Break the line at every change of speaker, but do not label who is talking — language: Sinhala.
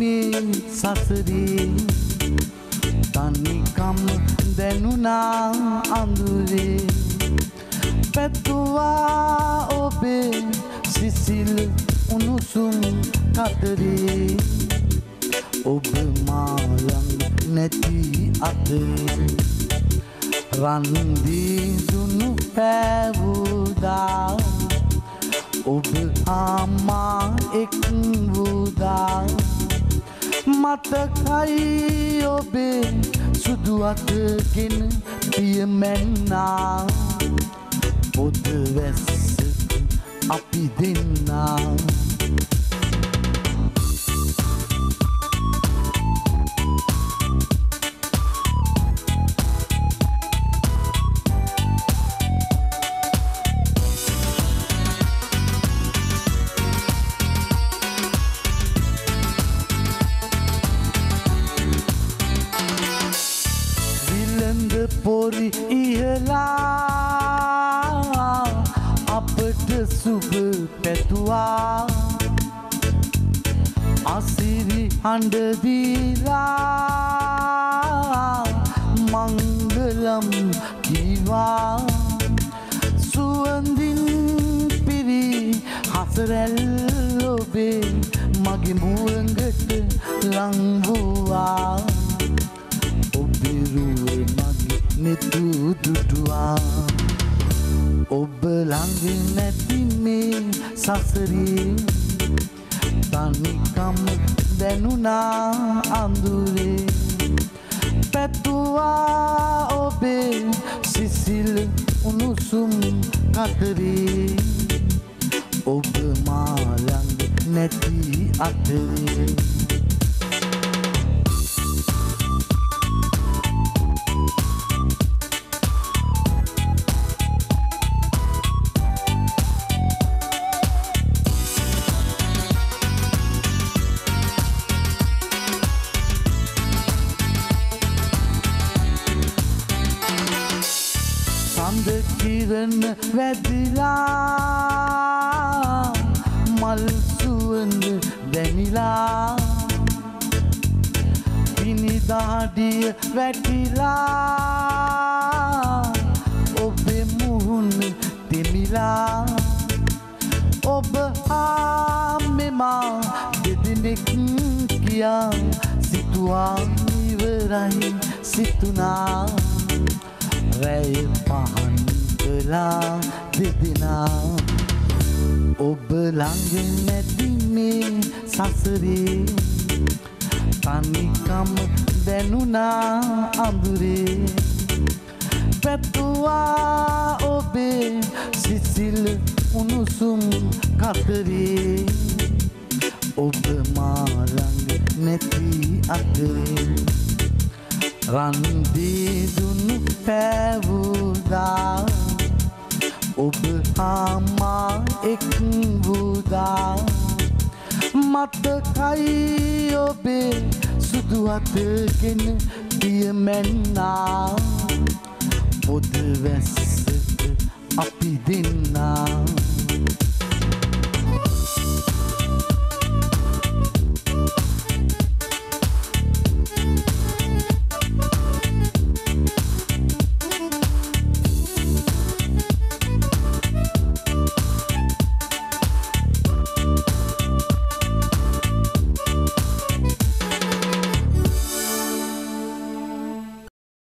මේ සසරේ තනිකම් දැනුණා අඳුරේ පැතුවා ඔබේ සිසිල් උණුසුම් කතරේ ඔබ මාලම් නැති අතරේ රන්දී දුනු පැවුදා ඔබ ආමා එක් වූදා මතකයි ඔබේ සුදු අතගෙන පියමැන්නා පොද වැස්සක අපි දෙන්නා පොරි ඉහලා අපට සුබ පැතුවා අසිරි හඬ දීලා මංගලම් කීවා සුවඳින් පිරි හසරැල් ඔබේ මගේ මුවඟට ලං වූවා නෙතු දුටුවා ඔබ ළඟ නැති මේ සසරේ තනිකම් දැනුණා අඳුරේ පැතුවා ඔබේ සිසිල් උණුසුම් කතරේ ඔබ මා ළඟ නැති අතරේ සඳ කිරණ වැදිලා මල් සුවඳ දැනිලා පිනිදාඩිය වැටිලා ඔබේ මුහුණ දෙමිලා ඔබ ආමෙමා දෙදෙනෙක් කියා සිතුවා ඉවරයි සිතුනා රැය පහන් කළා දෙදෙනා ඔබ ළඟ නැති මේ සසරේ තනිකම් දැනුණා අඳුරේ පැතුවා ඔබේ සිසිල් උණුසුම් කතරේ ඔබ මා ළඟ නැති අතරේ රන්දී දුනු පැවුදා ඔබ ආමා එක් වූදා මතකයි ඔබේ සුදු අතගෙන පියමැන්නා පොද වැස්සක අපි දෙන්නා